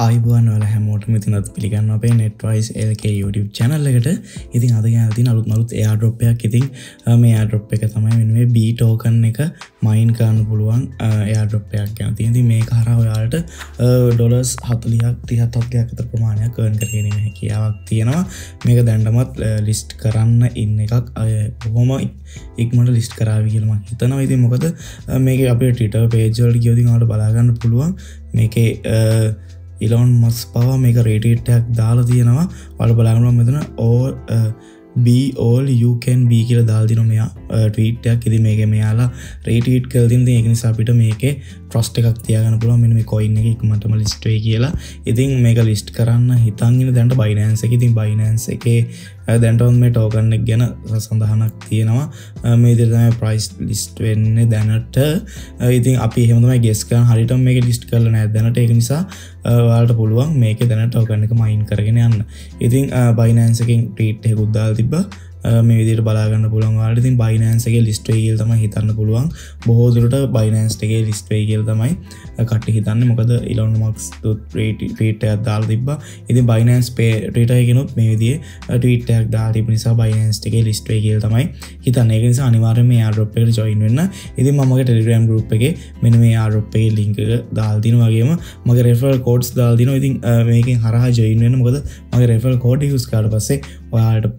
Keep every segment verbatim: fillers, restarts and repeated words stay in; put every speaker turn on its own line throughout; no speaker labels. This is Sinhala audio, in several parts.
ආයිබෝන් වල හැමෝටම ඉතින්වත් පිළිගන්නවා අපේ netwiseyt YouTube channel එකට. ඉතින් අද ගෙන තියෙන අලුත් මලුත් airdrop එකක්. ඉතින් මේ airdrop එක තමයි මෙන්න මේ B token එක mine කරන්න පුළුවන් airdrop එකක් ගැන තියෙන. ඉතින් මේක හරහා ඔයාලට ඩොලර්ස් හතලිහක් තිහක් අතර ප්‍රමාණයක් earn කරගෙන ඉන්න හැකියාවක් තියෙනවා. මේක දැන්ටමත් list කරන්න ඉන්න එකක්. බොහොම ඉක්මනට list කරાવી කියලා මම හිතනවා. ඉතින් මොකද මේකේ අපේ Twitter page වලට ගියොත් ඔයාලට බලා ගන්න පුළුවන්. මේකේ Elon Musk පවා මේක රේට් එකක් දාලා තියෙනවා. ඔයාලා බලන්න මෙතන all be all you can be කියලා දාලා දිනවා මෙයා ට්වීට් එකක්. ඉතින් මේකේ මෙයාලා රේට් කරලා තියෙන ඉතින් ඒක නිසා අපිට මේකේ ට්‍රස්ට් එකක් තියාගන්න පුළුවන්. මෙන්න මේ coin එක ඉක්මනටම list වෙයි කියලා. ඉතින් මේක list කරන්න හිතන් ඉන්න දැන්ට Binance එකේ. ඉතින් Binance එකේ දැන්ට මේ token එක ගැන සඳහනක් තියෙනවා. මේ විදිහට තමයි price list වෙන්නේ දැනට. ඉතින් අපි එහෙම තමයි guess කරන හරියටම මේක list කරලා නැහැ දැනට. ඒක නිසා ඔයාලට පුළුවන් මේකේ දැනට token එක mine කරගෙන යන්න. ඉතින් Binance එකෙන් tweet එකකුත් දාලා තිබ්බා. මේ විදිහට බලා ගන්න පුළුවන් ඔයාලට. ඉතින් Binance එකේ list වෙයි කියලා තමයි හිතන්න පුළුවන්. බොහෝ දුරට Binance එකේ list වෙයි කියලා තමයි කට්ටිය හිතන්නේ. මොකද Elon Musk tweet එකක් දාලා තිබ්බා. ඉතින් Binance pay Twitter එකේනොත් මේ විදිහේ tweet එකක් දාලා තිබ්බ නිසා Binance එකේ list වෙයි කියලා තමයි හිතන්නේ. ඒක නිසා අනිවාර්යයෙන් මේ airdrop එකට join වෙන්න. ඉතින් මම මගේ Telegram group එකේ මෙන්න මේ airdrop එකේ link එක දාලා දිනවා. වගේම මගේ referral codes දාලා දිනවා. ඉතින් මේකෙන් හරහා join වෙන්න. මොකද මගේ referral code use කරලා පස්සේ ඔයාලට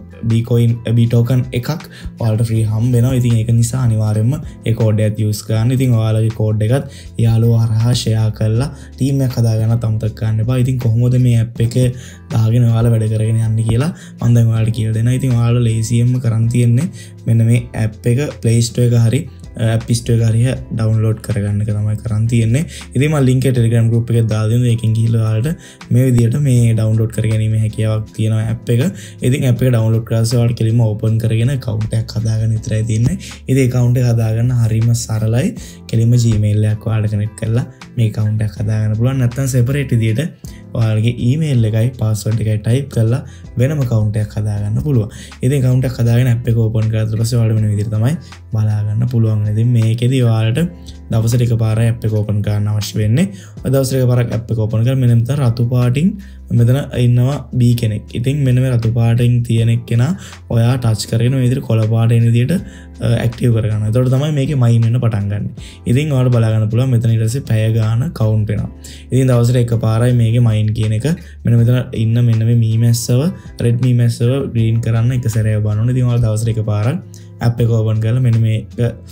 B coin B token එකක් ඔයාලට free හම්බ වෙනවා. ඉතින් ඒක නිසා අනිවාර්යයෙන්ම ඒ code එකත් use කරන්න. ඉතින් ඔයාලගේ code එකත් යාළුවෝ හරහා share කරලා team එකක් හදාගන්න අමතක කරන්න එපා. ඉතින් කොහොමද මේ app එක දාගෙන ඔයාලා වැඩ කරගෙන යන්නේ කියලා මම දැන් ඔයාලට කියලා දෙනවා. ඉතින් ඔයාලා lazyයෙන්ම කරන් තියෙන්නේ මෙන්න මේ app එක Play Store එක හරි App Store එක හරි download කරගන්න එක තමයි කරන් තියෙන්නේ. ඉතින් මම link එක Telegram group එකේ දාලා දෙනවා. ඒකෙන් ගිහිල්ලා ඔයාලට මේ විදිහට මේ download කරගැනීමේ හැකියාවක් තියෙනවා app එක. ඉතින් app එක download කරලා ඔයාලට කෙලින්ම open කරගෙන account එකක් හදාගන්න විතරයි තියෙන්නේ. ඉතින් account එක හදාගන්න හරිම සරලයි. කෙලින්ම Gmail එකක් ඔයාලට connect කරලා මේ account එක හදාගන්න පුළුවන්. නැත්නම් separate විදිහට ඔයාලගේ email එකයි password එකයි type කරලා වෙනම account එකක් හදාගන්න පුළුවන්. ඉතින් account එකක් හදාගෙන app එක open කරලා ඊට පස්සේ ඔයාලට වෙන විදිහට තමයි බලා ගන්න පුළුවන්. ඉතින් මේකෙදි ඔයාලට දවසට එකපාරයි app එක open කරන්න අවශ්‍ය වෙන්නේ. ඔය දවසට එකපාරක් app එක open කරලා මෙන්න මෙතන රතු පාටින් මෙතන ඉන්නවා B කෙනෙක්. ඉතින් මෙන්න මේ රතු පාටින් තියෙන කෙනා ඔයා touch කරගෙන මේ විදිහට කොළ පාට එන විදිහට active කරගන්න. එතකොට තමයි මේකේ mine වෙන්න පටන් ගන්න. ඉතින් ඔයාලට බලා ගන්න පුළුවන් මෙතන ඊට පස්සේ පැය ගාන count වෙනවා. ඉතින් දවසට එකපාරයි මේකේ mine කියන එක මෙන්න මෙතන ඉන්න මෙන්න මේ මී මැස්සව red මී මැස්සව green කරන්න එක සැරයක් බලන්න. ඉතින් ඔයාලා දවසට එකපාරක් app එක open කරලා මෙන්න මේක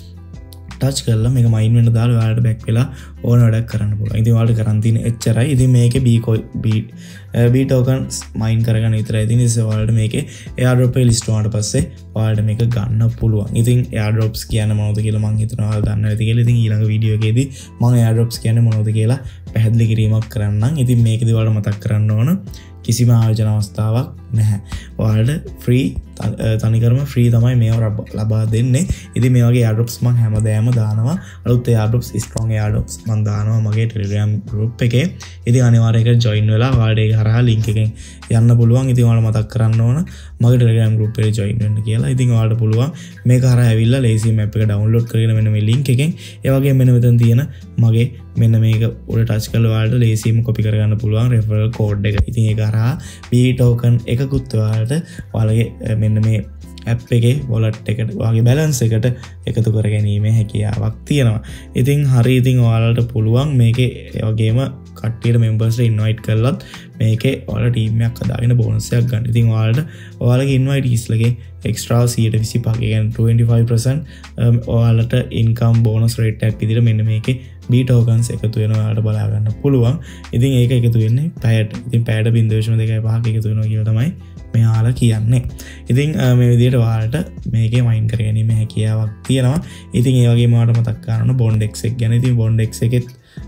touch කරලා මේක mine වෙන්න දාලා ඔයාලට back වෙලා ඕන වැඩක් කරන්න පුළුවන්. ඉතින් ඔයාලට කරන් තියෙන එච්චරයි. ඉතින් මේකේ B B B tokens mine කරගන්න විතරයි. ඉතින් ඉතින් ඔයාලට මේකේ airdrop එක list වුණාට පස්සේ ඔයාලට මේක ගන්න පුළුවන්. ඉතින් airdrops කියන්නේ මොනවද කියලා මම හිතනවා ඔයාලා දන්නවා ඇති කියලා. ඉතින් ඊළඟ වීඩියෝ එකේදී මම airdrops කියන්නේ මොනවද කියලා පැහැදිලි කිරීමක් කරන්නම්. ඉතින් මේකදී ඔයාලට මතක් කරන්න ඕන කිසිම ආයෝජන අවස්ථාවක් නැහැ. ඔයාලට free තනිකරම free තමයි මේව ලබා දෙන්නේ. ඉතින් මේ වගේ airdrops මම හැමදාම දානවා. අලුත් airdrops strong airdrops මම දානවා මගේ Telegram group එකේ. ඉතින් අනිවාර්යයෙන් join වෙලා ඔයාලට ඒක හරහා link එකෙන් යන්න පුළුවන්. ඉතින් ඔයාලා මතක් කරන්න ඕන මගේ Telegram group එකේ join වෙන්න කියලා. ඉතින් ඔයාලට පුළුවන් මේක හරහා ඇවිල්ලා lazy map එක download කරගෙන මෙන්න මේ link එකෙන් ඒ වගේම මෙන්න මෙතන තියෙන මගේ මෙන්න මේක උඩ touch කරලා ඔයාලට lazyම copy කරගන්න පුළුවන් referral code එක. ඉතින් ඒක හරහා B token එකකුත් ඔයාලට ඔයාලගේ මෙන්න මේ app එකේ wallet එකට ඔයාගේ balance එකට එකතු කර ගැනීමේ හැකියාවක් තියෙනවා. ඉතින් හරි ඉතින් ඔයාලට පුළුවන් මේකේ ඒ වගේම කට්ටියට members ලා invite කරලත් මේකේ ඔයාලා team එකක් හදාගෙන bonus එකක් ගන්න. ඉතින් ඔයාලට ඔයාලගේ invitees ලගේ extra සියයට විසිපහ කියන්නේ twenty-five percent ඔයාලට income bonus rate එකක් විදිහට මෙන්න මේකේ B tokens එකතු වෙනවා ඔයාලට බලා ගන්න පුළුවන්. ඉතින් ඒක එකතු වෙන්නේ පැයට. ඉතින් පැයට zero point two five එකතු වෙනවා කියලා තමයි මෙයාලා කියන්නේ. ඉතින් මේ විදිහට ඔයාලට මේකේ mine කර ගැනීම හැකියාවක් තියෙනවා. ඉතින් ඒ වගේම ඔයාලට මතක් කරගන්න Bond X එක ගැන. ඉතින් Bond X එකෙත්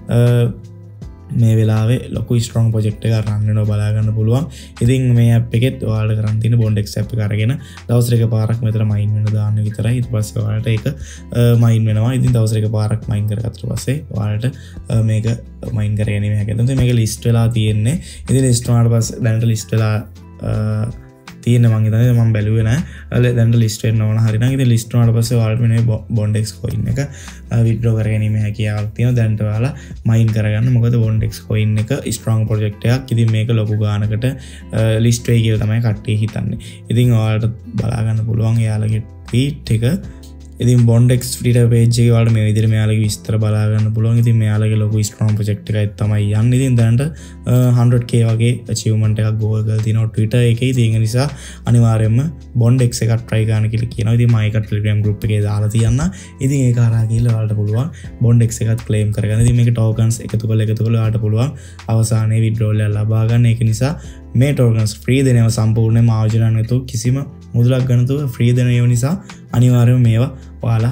මේ වෙලාවේ ලොකු strong project එකක් run වෙනවා බලා ගන්න පුළුවන්. ඉතින් මේ app එකෙත් ඔයාලට කරන් තියෙන Bond X app එක අරගෙන දවසට එකපාරක් මෙතන mine වෙන දාන්න විතරයි. ඊට පස්සේ ඔයාලට ඒක mine වෙනවා. ඉතින් දවසට එකපාරක් mine කරගත්තට පස්සේ ඔයාලට මේක mine කරගෙන මේක. එතකොට මේක list වෙලා තියෙන්නේ. ඉතින් list වුණාට පස්සේ දැනට list වෙලා තියෙන මං හිතන්නේ මම බැලුවේ නෑ දැන් ලිස්ට් වෙන්න ඕන හරිනම් ඉතින් ලිස්ට් වුණාට පස්සේ ඔයාලට මේ බොන්ඩෙක්ස් coin එක withdraw කරගැනීම හැකියාවක් තියෙනවා දැන්ට ඔයාලා මයින් කරගන්න මොකද බොන්ඩෙක්ස් coin එක strong project එකක් ඉතින් මේක ලොකු ගානකට ලිස්ට් වෙයි කියලා තමයි කට්ටිය හිතන්නේ ඉතින් ඔයාලට බලා ගන්න පුළුවන් එයාලගේ tweet එක ඉතින් බොන්ඩෙක්ස් ට්විටර් පේජ් එකේ ඔයාලට මේ විදිහට මෙයාලගේ විස්තර බලා ගන්න පුළුවන්. ඉතින් මෙයාලගේ ලොකු ස්ට්‍රෝං ප්‍රොජෙක්ට් එකයි තමයි යන්නේ. ඉතින් දැනට one hundred K වගේ achievement එකක් goal කරලා තිනවා Twitter එකේ. ඉතින් ඒ නිසා අනිවාර්යයෙන්ම බොන්ඩෙක්ස් එකක් try කරන්න කියලා කියනවා. ඉතින් මම ඒක Telegram group එකේ දාලා තියන්න. ඉතින් ඒක හරහා ගිහලා ඔයාලට පුළුවන් බොන්ඩෙක්ස් එකත් claim කරගන්න. ඉතින් මේකේ tokens එකතු කරලා එකතු කරලා ඔයාලට පුළුවන් අවසානයේ withdrawal එක ලබා ගන්න. ඒක නිසා මේ tokens free දෙනවා සම්පූර්ණයෙන්ම ආයෝජන නැතුව කිසිම මුදලක් ගන්න නැතුව free දෙන ඒවා නිසා අනිවාර්යයෙන්ම මේවා ඔයාලා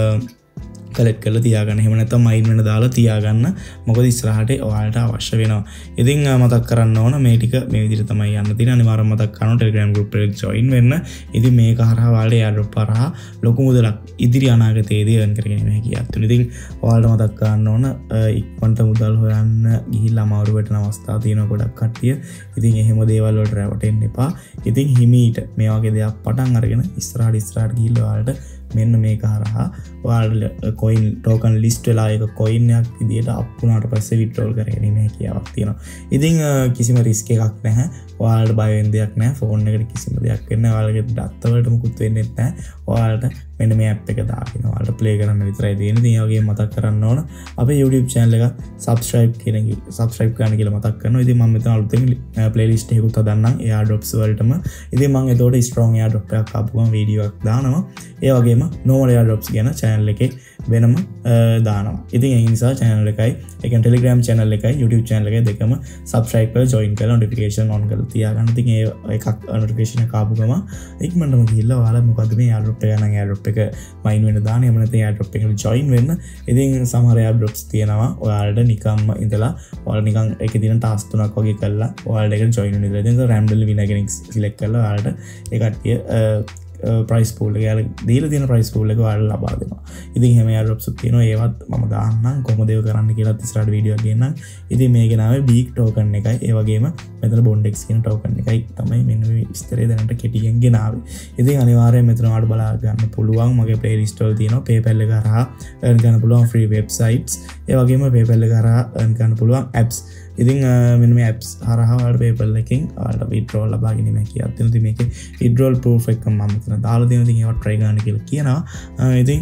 කලෙක්ට් කරලා තියාගන්න. එහෙම නැත්නම් මයින් වෙන දාලා තියාගන්න. මොකද ඉස්සරහට ඔයාලට අවශ්‍ය වෙනවා. ඉතින් මතක් කරන්න ඕන මේ ටික මේ විදිහට තමයි යන්න තියෙන්නේ. අනිවාර්යයෙන්ම මතක් කරනවා Telegram group එකට join වෙන්න. ඉතින් මේක හරහා ඔයාලට airdrop හරහා ලොකු මුදලක් ඉදිරි අනාගතයේදී earn කරගන්න හැකියාවක් තියෙනවා. ඉතින් ඔයාලට මතක් කරන්න ඕන ඉක්මනට මුදල් හොයන්න ගිහිල්ලා අමාරු වෙන අවස්ථා තියෙනවා ගොඩක් කට්ටිය. ඉතින් එහෙම දේවල් වලට රැවටෙන්න එපා. ඉතින් හිමීට මේ වගේ දෙයක් පටන් අරගෙන ඉස්සරහට ඉස්සරහට ගිහිල්ලා ඔයාලට මෙන්න මේක හරහා ඔයාලට coin token list වෙලා එක coin එකක් විදියට අප් වුණාට පස්සේ withdrawal කරගැනීමේ හැකියාවක් තියෙනවා. ඉතින් කිසිම risk එකක් නැහැ. ඔයාලට බය වෙන්න දෙයක් නැහැ. phone එකට කිසිම දෙයක් වෙන්නේ නැහැ. ඔයාලගේ data වලට මුකුත් වෙන්නේ නැහැ. ඔයාලට මෙන්න මේ app එක දාගෙන ඔයාලට play කරන්න විතරයි තියෙන්නේ. ඉතින් ඒ වගේම මතක් කරන්න ඕන අපේ YouTube channel එක subscribe කියන subscribe කරන්න කියලා මතක් කරනවා. ඉතින් මම මෙතන අලුතෙන් playlist එකකුත් හදන්නම් airdrops වලටම. ඉතින් මම එතකොට strong airdrop එකක් ආපු ගමන් වීඩියෝ එකක් දානවා. ඒ වගේම normal airdrops ගැන channel එකේ වෙනම දානවා. ඉතින් ඒ නිසා channel එකයි ඒ කියන්නේ Telegram channel එකයි YouTube channel එකයි දෙකම subscribe කරලා join කරලා notification on කරලා තියාගන්න. ඉතින් ඒ එකක් notification එක ආපු ගමන් ඉක්මනටම ගිහිල්ලා ඔයාලා මොකද්ද මේ airdrop එක නම් airdrop එක මයින් වෙන දාන්න. එහෙම නැත්නම් airdrop එකට join වෙන්න. ඉතින් සමහර airdrops තියෙනවා ඔයාලට නිකම්ම ඉඳලා ඔයාලා නිකන් ඒකේ දින task තුනක් වගේ කරලා ඔයාලට ඒකට join වෙන්න ඉඳලා. ඉතින් randomly winner කෙනෙක් select කරලා ඔයාලට ඒ කට්ටිය price pool එක යාල දීලා තියෙන price pool එක ඔයාලට ලබා දෙනවා. ඉතින් එහෙම airdrops තියෙනවා. ඒවත් මම දාන්නම් කොහොමද ඒක කරන්න කියලා ඉස්සරහට වීඩියෝ එකක් ගෙන්නම්. ඉතින් මේකේ නම big token එකයි. ඒ වගේම මෙතන bondex කියන token එකයි තමයි මෙන්න මේ විස්තරය දැනට කෙටියෙන් ගෙනාවේ. ඉතින් අනිවාර්යයෙන් මෙතන ඔයාලට බලා ගන්න පුළුවන්. මගේ playlist වල තියෙනවා PayPal එක හරහා earn කරන්න පුළුවන් free websites. ඒ වගේම PayPal එක හරහා earn කරන්න පුළුවන් apps. ඉතින් මෙන්න මේ apps හරහා ඔයාලට PayPal එකෙන් ඔයාලට withdrawal ලබා ගැනීම හැකියාවක් තියෙනවා. ඉතින් මේකේ withdrawal proof එක මම මෙතන දාලා දෙනවා. ඉතින් ඒවත් try කරන්න කියලා කියනවා. ඉතින්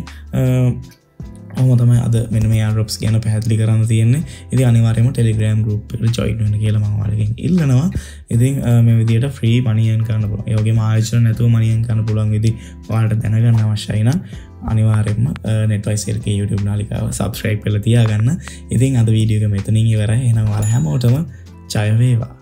ඔහොම තමයි අද මෙන්න මේ airdrops ගැන පැහැදිලි කරන්න තියෙන්නේ. ඉතින් අනිවාර්යයෙන්ම Telegram group එකට join වෙන්න කියලා මම ඔයාලගෙන් ඉල්ලනවා. ඉතින් මේ විදිහට free money earn කරන්න පුළුවන්. ඒ වගේම ආයෝජන නැතුව money earn කරන්න පුළුවන් විදිහ ඔයාලට දැනගන්න අවශ්‍යයි නම් අනිවාර්යයෙන්ම netwiseyt YouTube නාලිකාව subscribe කරලා තියාගන්න. ඉතින් අද වීඩියෝ එක මෙතනින් ඉවරයි. එහෙනම් ඔයාලා හැමෝටම ජය වේවා.